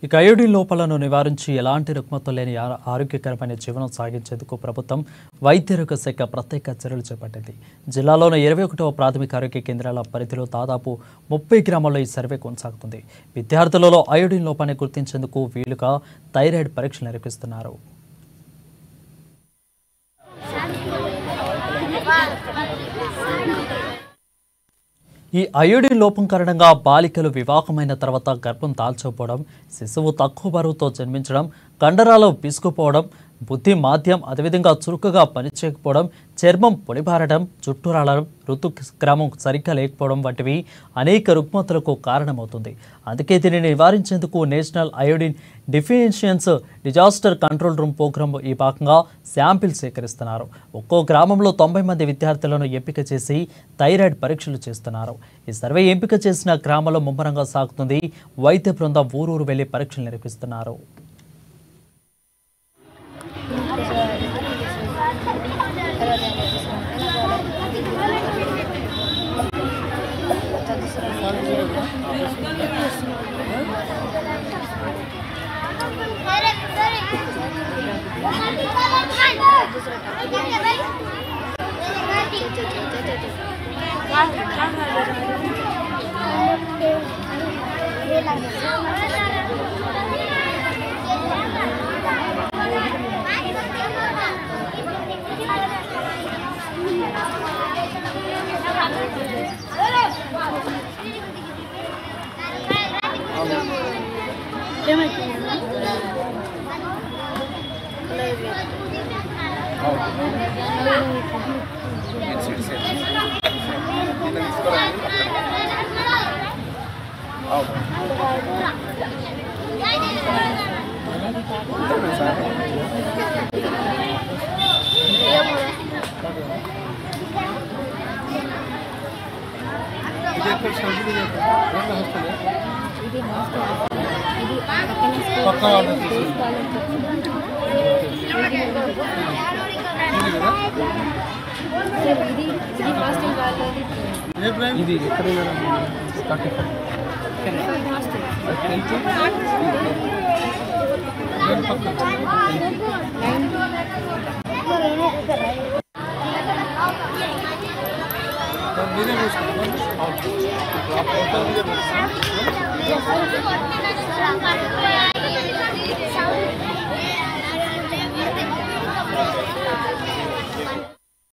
ఇక అయోడిన్ లోపాలను నివారించి ఎలాంటి రుగ్మతలు లేని ఆరోగ్యకరమైన జీవనం సాగించేందుకు ప్రభుత్వం వైద్యారోగ్య శాఖ ప్రత్యేక చర్యలు చేపట్టింది. జిల్లాలోని 21వ ప్రాథమిక ఆరోగ్య కేంద్రాల పరిధిలో దాదాపు 30 గ్రామాల్లో ఈ సర్వే కొనసాగుతుంది. విద్యార్థులలో అయోడిన్ లోపాన్ని గుర్తించేందుకు వీలుగా థైరాయిడ్ పరీక్షలు నిర్వహిస్తున్నారు. ఈ అయోడిన్ లోపం కారణంగా బాలికలు వివాహమైన తర్వాత గర్భం దాల్చకపోవడం, శిశువు తక్కువ బరువుతో జన్మించడం, కండరాలు పిసుకుపోవడం, బుద్ధి మాధ్యం అదేవిధంగా చురుకుగా పనిచేయకపోవడం, చర్మం పొడిబారడం, జుట్టు రాలడం, ఋతుక్రమం సరిగ్గా లేకపోవడం వంటివి అనేక రుగ్మతలకు కారణమవుతుంది. అందుకే దీనిని నివారించేందుకు national iodine deficiency disaster control room programme ఈ భాగంగా శాంపిల్ సేకరిస్తున్నారు. ఒక్కో గ్రామంలో 90 మంది విద్యార్థులను ఎంపిక చేసి థైరాయిడ్ పరీక్షలు చేస్తున్నారు. ఈ సర్వే ఎంపిక చేసిన గ్రామాల్లో ముమ్మరంగా సాగుతుంది. వైద్య బృందం ఊరూరు వెళ్లి పరీక్షలు నిర్వహిస్తున్నారు. Yes,